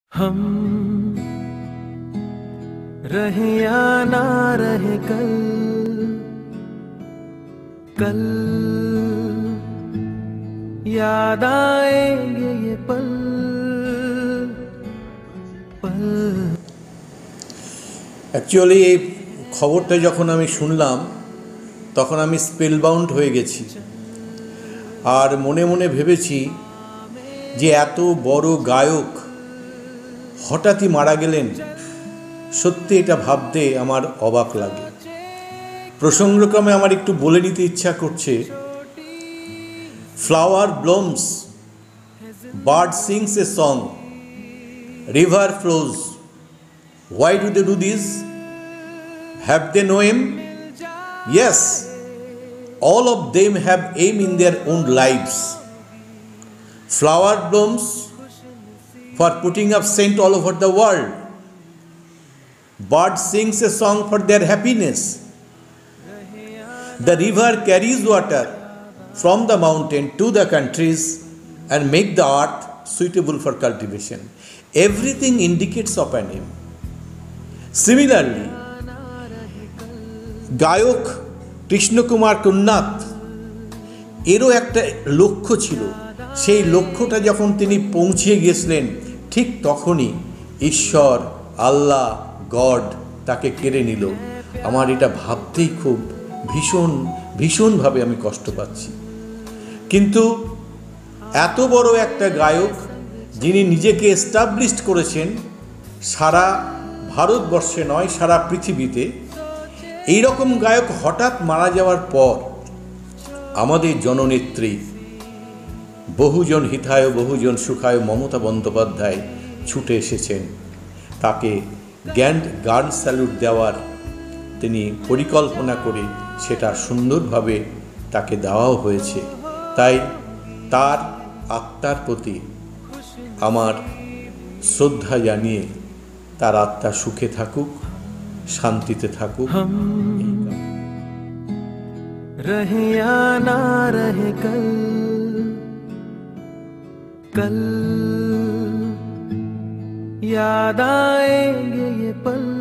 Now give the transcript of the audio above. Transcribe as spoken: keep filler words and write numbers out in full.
हम रहे या ना रहे कल कल याद आएंगे ये पल पल। অ্যাকচুয়ালি এই খবরটা যখন আমি শুনলাম তখন আমি স্পেলবাউন্ড হয়ে গেছি আর মনে মনে ভেবেছি যে এত বড় গায়ক হঠাৎই মারা গেলেন। সত্যি এটা ভাবতে আমার অবাক লাগে। প্রসঙ্গক্রমে আমার একটু বলে নিতে ইচ্ছা করছে, flower blooms, bird sings a song, river flows. Why do they do this? Have they no aim? Yes, all of them have aim in their own lives. Flower blooms for putting up scent all over the world. Bird sings a song for their happiness. The river carries water from the mountain to the countries and make the earth suitable for cultivation. Everything indicates of an aim. Similarly, গায়ক কৃষ্ণকুমার কুন্নাথ এরও একটা লক্ষ্য ছিল। সেই লক্ষ্যটা যখন তিনি পৌঁছে গিয়েছিলেন ঠিক তখনই ঈশ্বর, আল্লাহ, গড তাকে কেড়ে নিল। আমার এটা ভাবতেই খুব ভীষণ ভীষণভাবে আমি কষ্ট পাচ্ছি। কিন্তু এত বড় একটা গায়ক যিনি নিজেকে এস্টাবলিশড করেছেন সারা ভারতবর্ষে নয় সারা পৃথিবীতে, এই রকম গায়ক হঠাৎ মারা যাওয়ার পর আমাদের জননেত্রী বহুজন হিতায় বহুজন সুখায় মমতা বন্দ্যোপাধ্যায় ছুটে এসেছেন। তাকে গ্র্যান্ড গান স্যালুট দেওয়ার তিনি পরিকল্পনা করে সেটা সুন্দরভাবে তাকে দেওয়াও হয়েছে। তাই তার আত্মার প্রতি আমার শ্রদ্ধা জানিয়ে তার আত্মা সুখে থাকুক, শান্তিতে থাকুক। हम रहे या ना रहे कल कल याद आएंगे ये पल।